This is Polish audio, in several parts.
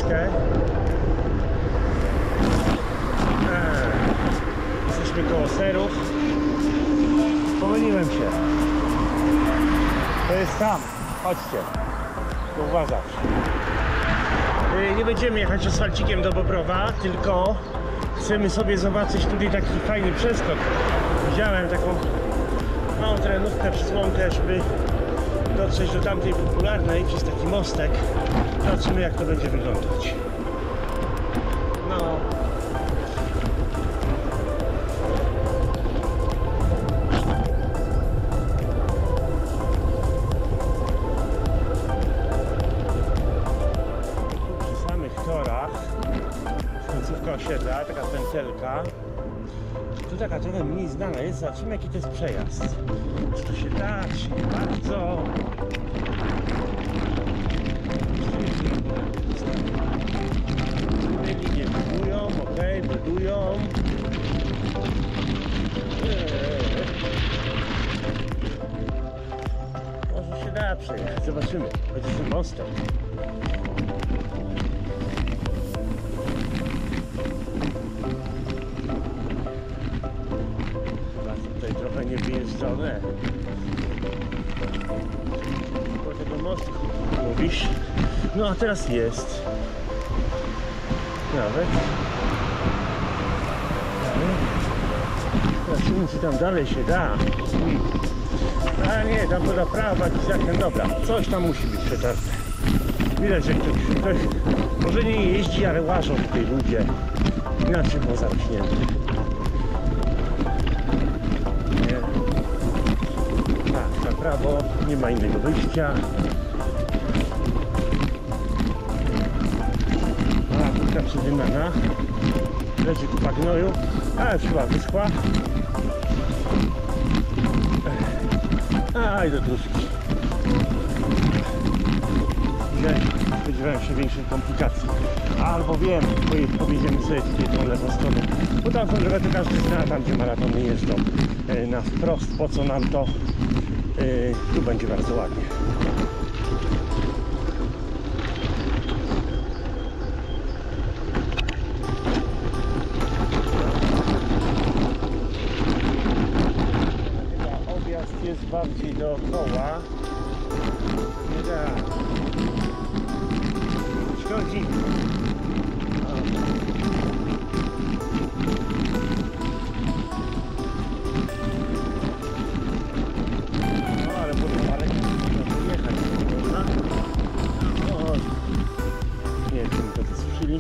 troszkę. Jesteśmy koło Serów. Pomyliłem się. To jest tam. Chodźcie. Tu uważasz. Nie będziemy jechać asfalcikiem do Bobrowa, tylko chcemy sobie zobaczyć tutaj taki fajny przeskok. Widziałem taką małą terenówkę przez łąkę, żeby dotrzeć do tamtej popularnej przez taki mostek. Zobaczymy, jak to będzie wyglądać. No. Przy samych torach, końcówka osiedla, taka pętelka. Tu taka trochę mniej znana jest, zobaczymy, jaki to jest przejazd. Czy to się da, czy się nie bardzo. Linie budują, ok, budują. Może się da przejechać, zobaczymy. Będzie mostem. Tutaj trochę niewyjeżdżone. Po tego mostu mówisz? No a teraz jest. Nawet. Zobaczymy, czy tam dalej się da. A nie, tam poda prawa, jakiś zakręt. Dobra, coś tam musi być przetarte. Widać, że ktoś może nie jeździ, ale łażą tutaj ludzie. Inaczej było zarośnięte. Nie. Tak, na prawo, nie ma innego wyjścia. A, kurka przedymana. Leży kupa gnoju. A, już chyba wyschła. A, i do dróżki. Dzisiaj spodziewałem się większej komplikacji. Albo wiem, pojedziemy sobie tutaj tą lewą stroną. Bo tam są drogę, każdy zna, tam gdzie maratony jeżdżą na wprost. Po co nam to? Tu będzie bardzo ładnie. Jest bardziej dookoła. Nie da. Szkodzi. No ale po parę można jechać. No, nie wiem, to słyszeli.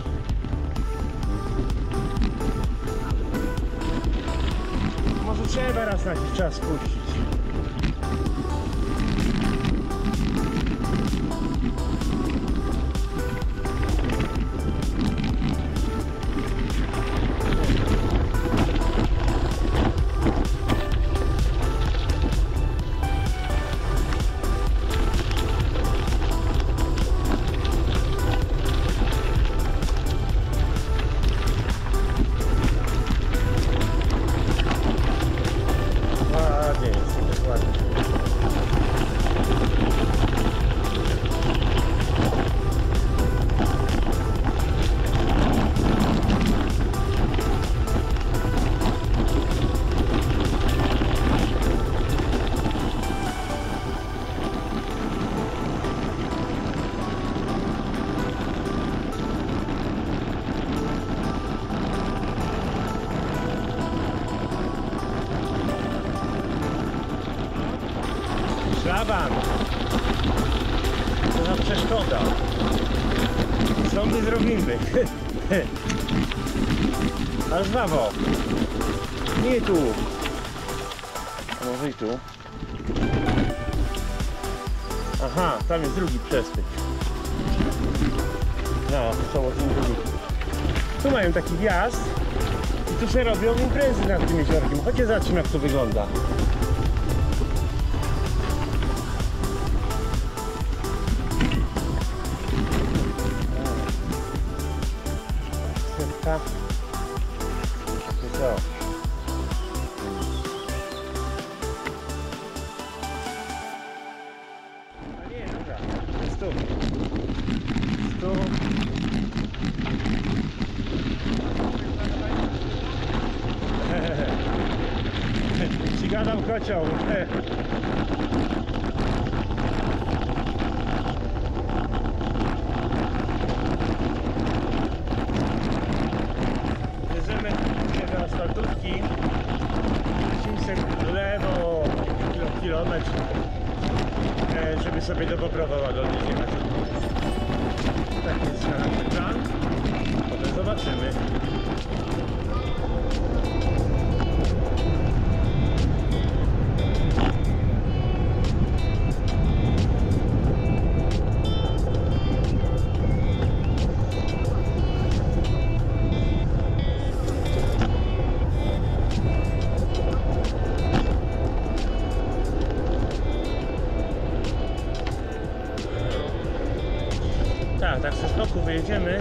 Może trzeba raz na jakiś czas puścić. Szlaban! To nam przeszkoda. Co my zrobimy? Ale prawo! Nie tu! A może i tu? Aha, tam jest drugi przesmyk. No, to są drugi. Tu mają taki wjazd i tu się robią imprezy nad tym jeziorkiem. Chodźcie, zobaczymy, jak to wygląda. Co? A nie, dobra. Dobra, jest tu. Jest tu. Ci gadam kocioł. Bierzemy się do asfaltówki. Lecimy w lewo kilometr, żeby sobie do Bobrowa łagodnie jechać. Tak jest na plan. Potem zobaczymy. Tak ze stoku wyjedziemy.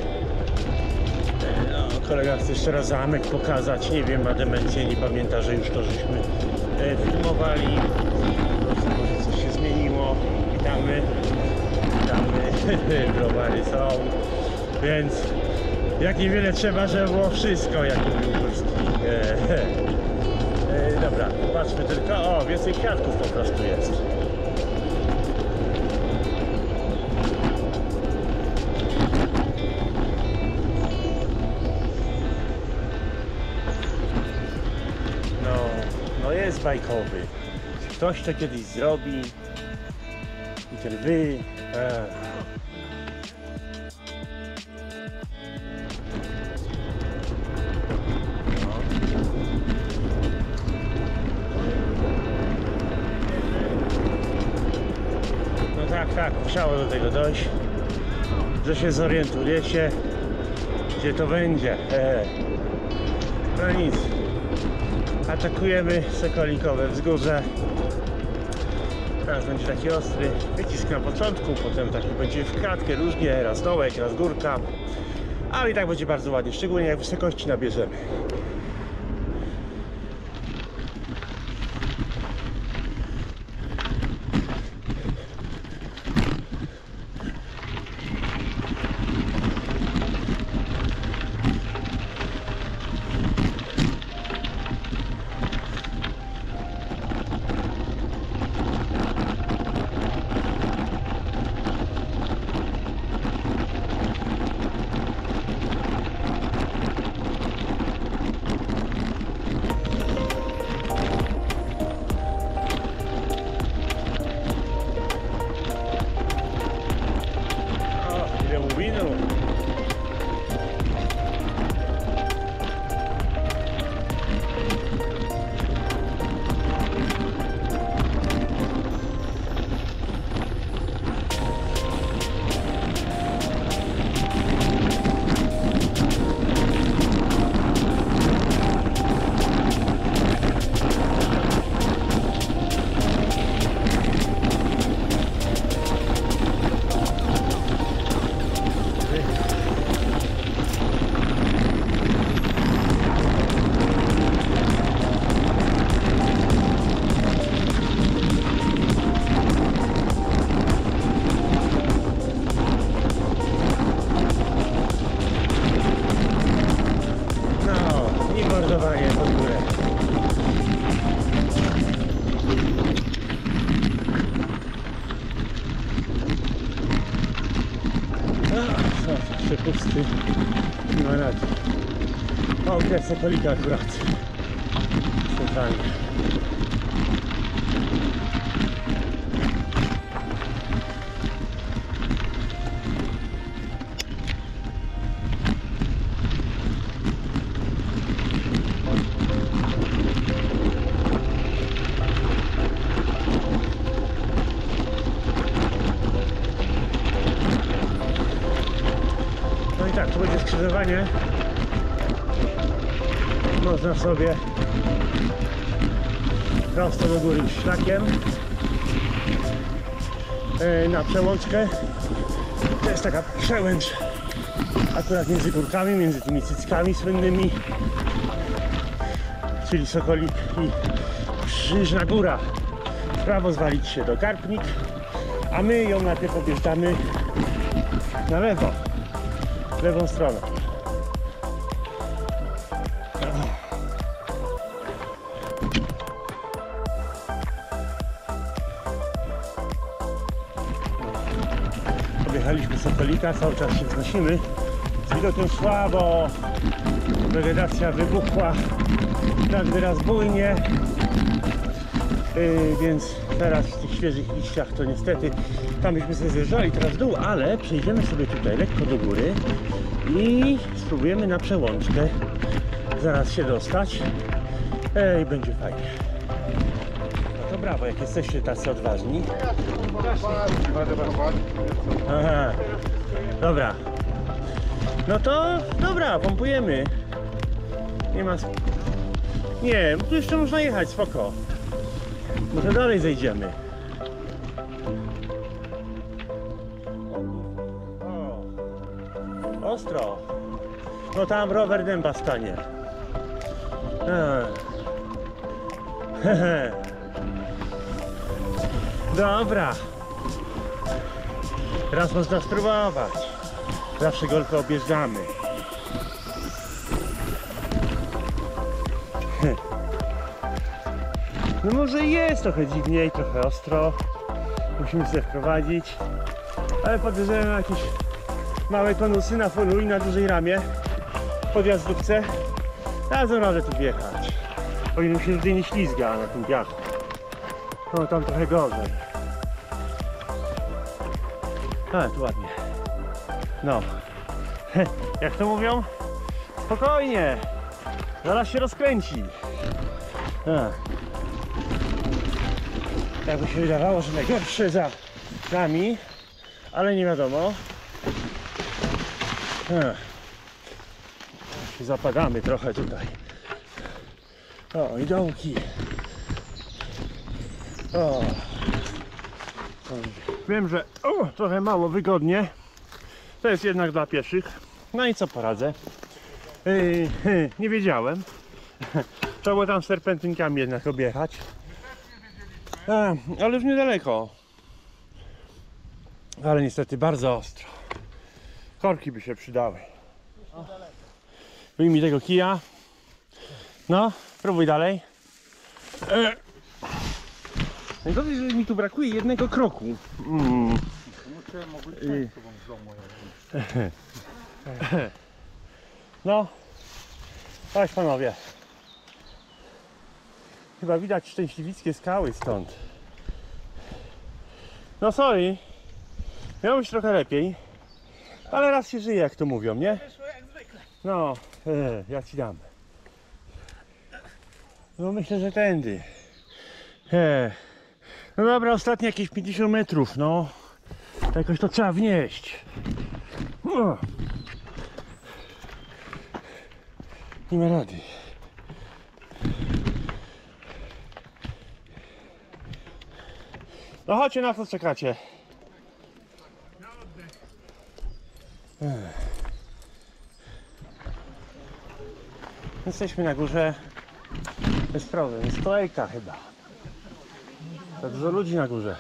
No, kolega chce jeszcze raz zamek pokazać. Nie wiem, ma demencję, nie pamięta, że już to żeśmy filmowali. Może coś się zmieniło. Witamy. Browary są. Więc jak niewiele trzeba, żeby było wszystko, jak mówił Górski. Dobra, patrzmy tylko. O, więcej kwiatków po prostu jest. No jest bajkowy. Ktoś to kiedyś zrobi i ten wy. No tak, musiało do tego dojść, że się zorientujecie, gdzie to będzie. No nic. Atakujemy Sokolikowe Wzgórze. Teraz będzie taki ostry wycisk na początku, potem taki będzie w kratkę różnie, raz dołek, raz górka. Ale i tak będzie bardzo ładnie, szczególnie jak wysokości nabierzemy. Pusty, nie ma rady. O, okres Sokolika akurat centralnie. Tak, tu będzie skrzyżowanie. Można sobie prosto do góry szlakiem na przełączkę. To jest taka przełęcz akurat między górkami, między tymi cyckami słynnymi, czyli Sokolik i Krzyżna Góra. W prawo zwalić się do Karpnik, A my ją najpierw objeżdżamy na lewo, lewą stroną. Objechaliśmy Sokolika, cały czas się wznosimy. Z widokiem słabo, wegetacja wybuchła tak wyraz bujnie, więc teraz w tych świeżych liściach to niestety tam byśmy sobie zjeżdżali teraz w dół, ale przejdziemy sobie tutaj lekko do góry i spróbujemy na przełączkę zaraz się dostać i będzie fajnie. No to brawo, jak jesteście tacy odważni. Aha. Dobra. No to dobra, pompujemy. Nie ma... Nie, tu jeszcze można jechać, spoko. Może dalej zejdziemy. O. Ostro. No tam rower dęba stanie. Dobra. Teraz można spróbować. Zawsze golfę objeżdżamy. No może jest trochę dziwniej, trochę ostro. Musimy sobie wprowadzić. Ale podejrzewam na jakieś małe konusy na folu i na dużej ramie. Podjazdówce. Dadzą radę tu wjechać. O ile się tutaj nie ślizga na tym piachu. No tam trochę gorzej. A, tu ładnie. No. Jak to mówią? Spokojnie. Zaraz się rozkręci. Jakby się wydawało, że najgorsze za nami, ale nie wiadomo. Zapadamy trochę tutaj. O, i dołki. O. Wiem, że trochę mało wygodnie. To jest jednak dla pieszych. No i co poradzę? Nie wiedziałem. Trzeba było tam serpentynkami jednak objechać. Ale już niedaleko. Ale niestety bardzo ostro. Korki by się przydały. Wyjmij tego kija. No, próbuj dalej. Najgorzej, że mi tu brakuje jednego kroku. No, chodź panowie. Chyba widać szczęśliwickie skały stąd. No sorry. Miało być trochę lepiej. Ale raz się żyje, jak to mówią, nie? No, ja ci dam. No myślę, że tędy. No dobra, ostatnie jakieś 50 metrów, no. Jakoś to trzeba wnieść. Nie ma rady. No chodźcie, na co czekacie? Jesteśmy na górze. Bez problem, jest kolejka chyba. Za dużo ludzi na górze.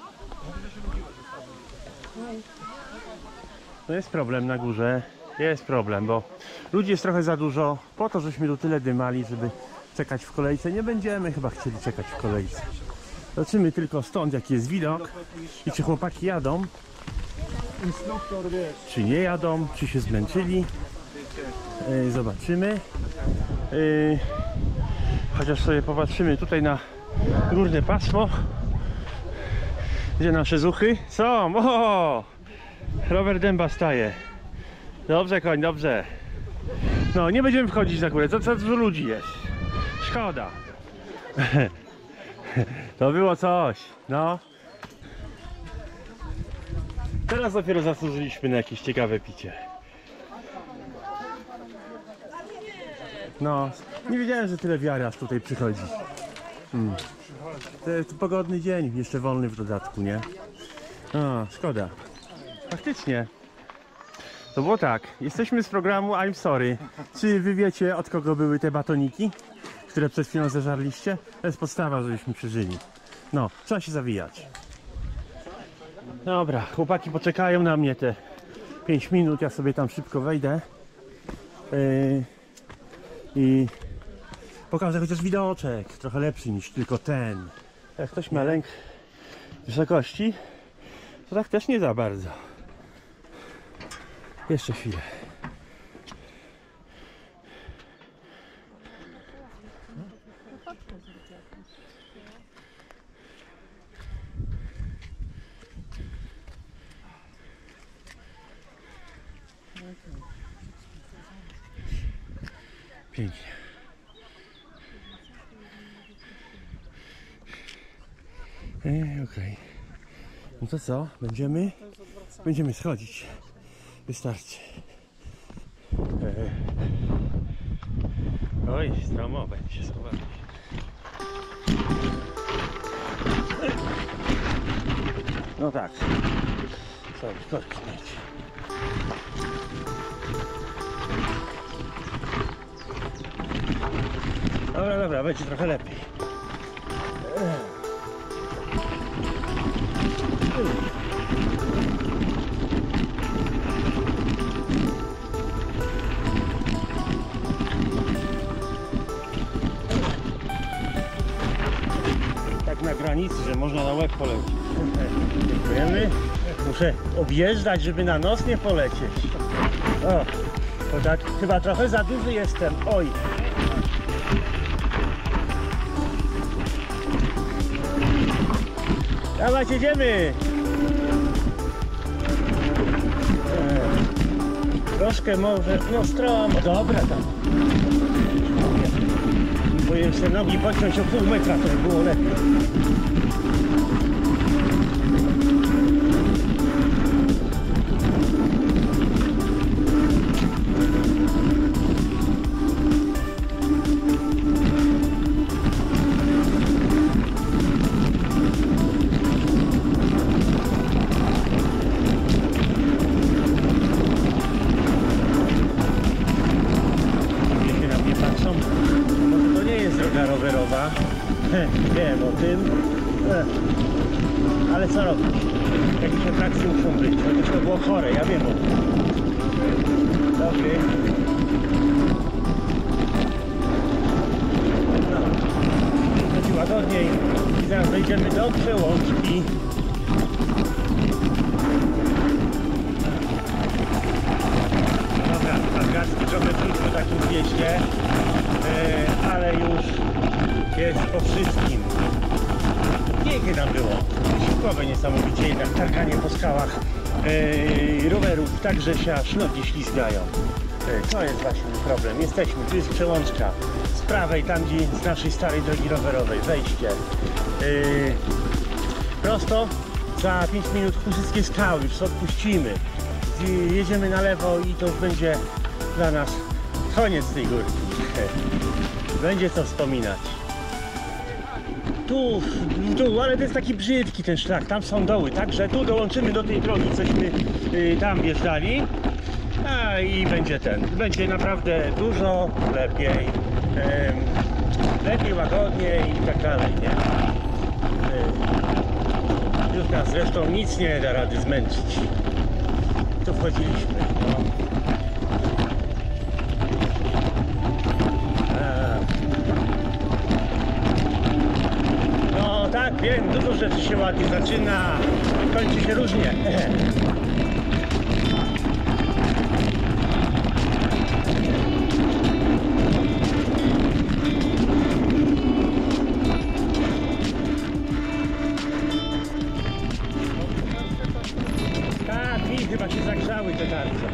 No jest problem na górze. Jest problem, bo ludzi jest trochę za dużo. Po to, żeśmy tu tyle dymali, żeby czekać w kolejce. Nie będziemy chyba chcieli czekać w kolejce. Zobaczymy tylko stąd, jaki jest widok i czy chłopaki jadą, czy nie jadą, czy się zmęczyli. Zobaczymy. Chociaż sobie popatrzymy tutaj na górne pasmo, gdzie nasze zuchy są. O! Rower dęba staje. Dobrze, koń, dobrze. No, nie będziemy wchodzić na górę, za dużo ludzi jest. Szkoda. To było coś, no. Teraz dopiero zasłużyliśmy na jakieś ciekawe picie. No, nie wiedziałem, że tyle wiary aż tutaj przychodzi. To jest pogodny dzień, jeszcze wolny w dodatku, nie? No, szkoda. Faktycznie. To było tak, jesteśmy z programu I'm Sorry. Czy wy wiecie, od kogo były te batoniki, które przed chwilą zeżarliście? To jest podstawa, żebyśmy przeżyli. No, trzeba się zawijać. Dobra, chłopaki poczekają na mnie te 5 minut, ja sobie tam szybko wejdę i pokażę chociaż widoczek, trochę lepszy niż tylko ten. Jak ktoś ma lęk wysokości, to tak też nie za bardzo. Jeszcze chwilę. Pięknie. Okej. No to co? Będziemy schodzić. Wystarczy. Oj, stromo będzie się schować. No tak. Sobie korki mieć. Dobra, będzie trochę lepiej. Tak na granicy, że można na łeb polecieć. Dziękujemy. Muszę objeżdżać, żeby na nos nie polecieć. O, to tak chyba trochę za duży jestem. Oj. Dawaj, jedziemy! Troszkę może, no stromo, dobra tam. Boję się nogi pociąć o pół metra, to by było lepiej. Rowerowa, wiem o tym, ale co robić? Jakieś atrakcje muszą być, chociaż to było chore, ja wiem o tym. Dobry. No, będzie łagodniej i zaraz wejdziemy do przełączki. Dobra, nadgarstki trochę krótko w takim wjeździe. Ale już jest po wszystkim. Pięknie tam było. Siłkowe niesamowicie, jednak targanie po skałach rowerów, także się aż nogi ślizgają. To jest właśnie problem. Jesteśmy, tu jest przełączka. Z prawej, tam gdzie z naszej starej drogi rowerowej, wejście. Prosto, za 5 minut Chuszyckie Skały, już odpuścimy. Jedziemy na lewo i to już będzie dla nas koniec tej górki. Będzie co wspominać. Tu, ale to jest taki brzydki ten szlak, tam są doły, także tu dołączymy do tej drogi, cośmy tam wjeżdżali. I będzie naprawdę dużo lepiej, łagodniej i tak dalej, nie? Już nas zresztą nic nie da rady zmęczyć. Tu wchodziliśmy, no. Tak, wiem, dużo rzeczy się ładnie zaczyna, kończy się różnie. Tak, i chyba się zagrzały te tarcze.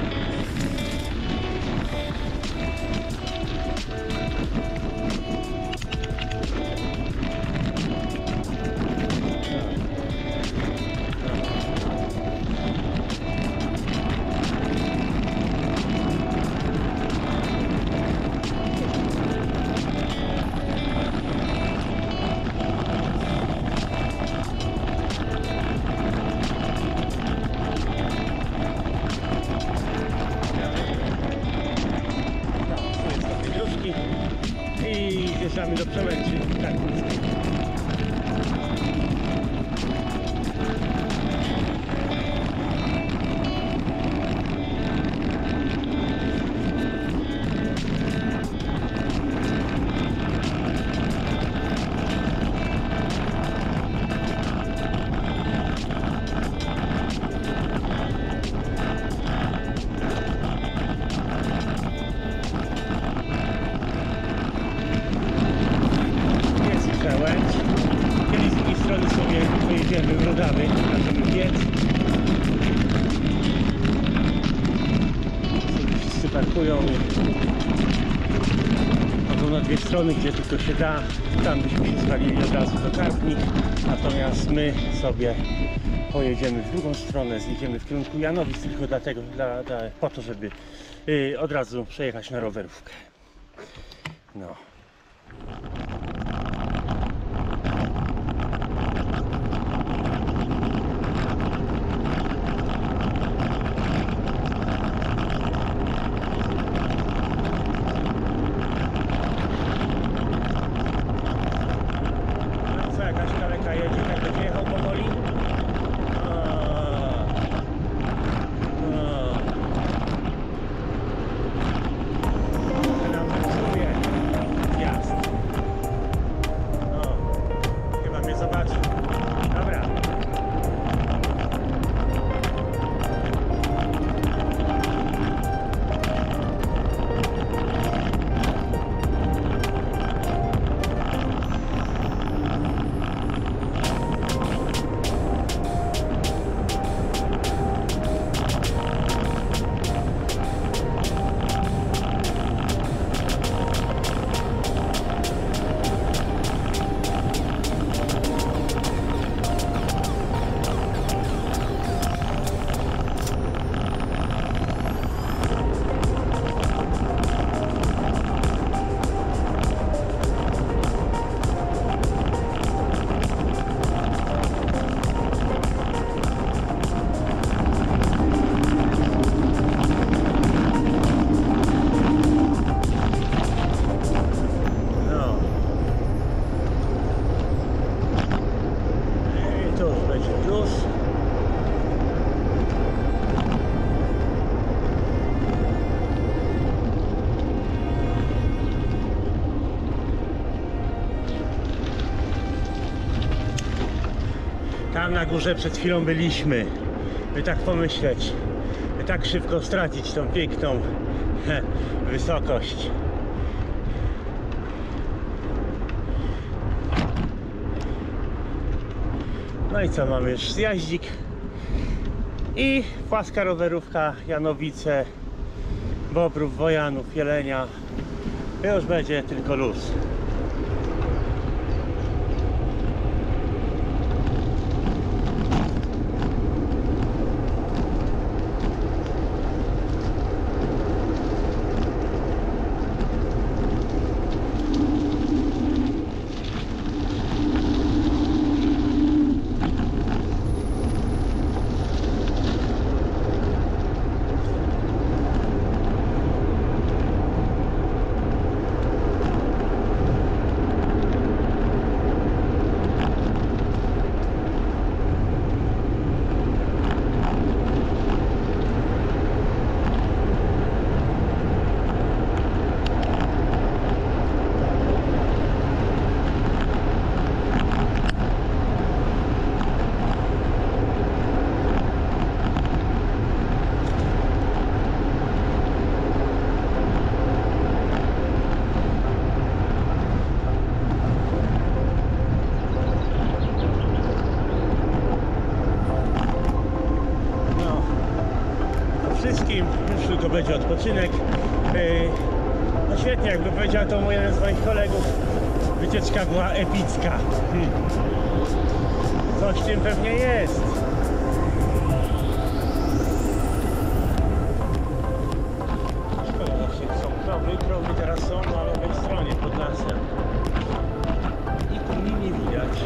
parkują albo na dwie strony, gdzie tylko się da. Tam byśmy się zwalili od razu do Karpni, natomiast my sobie pojedziemy w drugą stronę, zjedziemy w kierunku Janowic tylko dlatego, po to, żeby od razu przejechać na rowerówkę. No. Co, jakaś kaleka jedzie, tak będzie jechał powoli? Tam na górze przed chwilą byliśmy, by tak pomyśleć, by tak szybko stracić tą piękną wysokość. No i co, mamy już zjaździk i płaska rowerówka, Janowice, Bobrów, Wojanów, Jelenia. Już będzie tylko luz. Już tylko będzie odpoczynek. No świetnie, jakby powiedział to mój jeden z moich kolegów, wycieczka była epicka. Coś w tym pewnie jest. Szkoda, właśnie są krowy teraz są na lewej stronie pod lasem. I tu nie widać.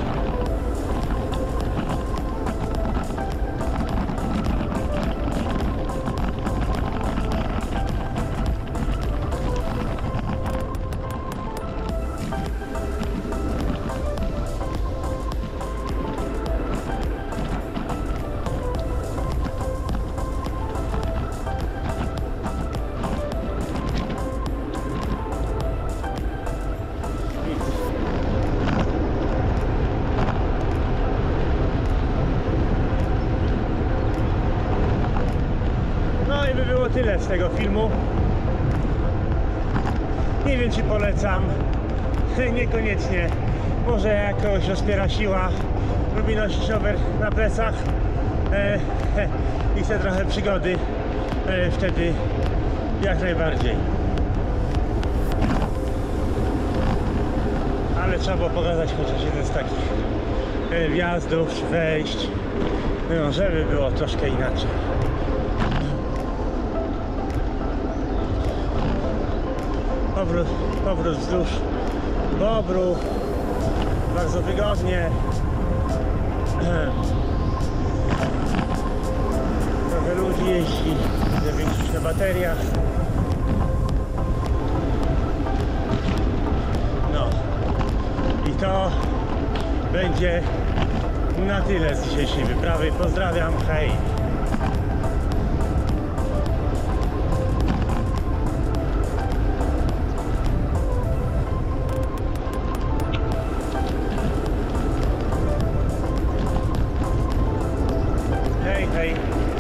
Tyle z tego filmu. Nie wiem, czy polecam. Niekoniecznie. Może jakoś rozpiera siła, lubi nosić rower na plecach i chce trochę przygody. Wtedy Jak najbardziej. Ale trzeba było pokazać chociaż jeden z takich wjazdów czy wejść, no, żeby było troszkę inaczej. Powrót wzdłuż Bobru, bardzo wygodnie. Trochę ludzi jeździ, większość na bateriach. No i to będzie na tyle z dzisiejszej wyprawy. Pozdrawiam, hej! Hej, hej!